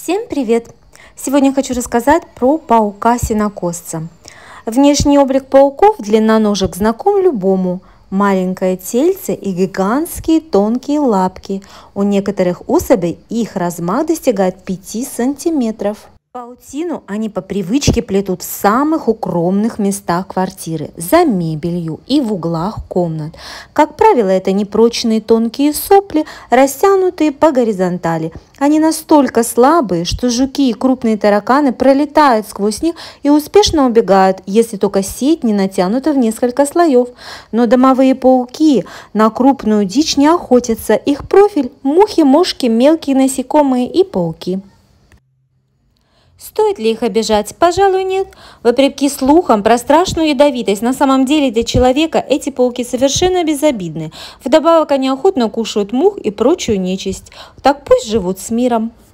Всем привет! Сегодня хочу рассказать про паука-сенокосца. Внешний облик пауков длинноножек знаком любому. Маленькое тельце и гигантские тонкие лапки. У некоторых особей их размах достигает 5 сантиметров. Паутину они по привычке плетут в самых укромных местах квартиры, за мебелью и в углах комнат. Как правило, это непрочные тонкие сопли, растянутые по горизонтали. Они настолько слабые, что жуки и крупные тараканы пролетают сквозь них и успешно убегают, если только сеть не натянута в несколько слоев. Но домовые пауки на крупную дичь не охотятся. Их профиль – мухи, мошки, мелкие насекомые и пауки. Стоит ли их обижать? Пожалуй, нет. Вопреки слухам про страшную ядовитость, на самом деле для человека эти пауки совершенно безобидны. Вдобавок они охотно кушают мух и прочую нечисть. Так пусть живут с миром.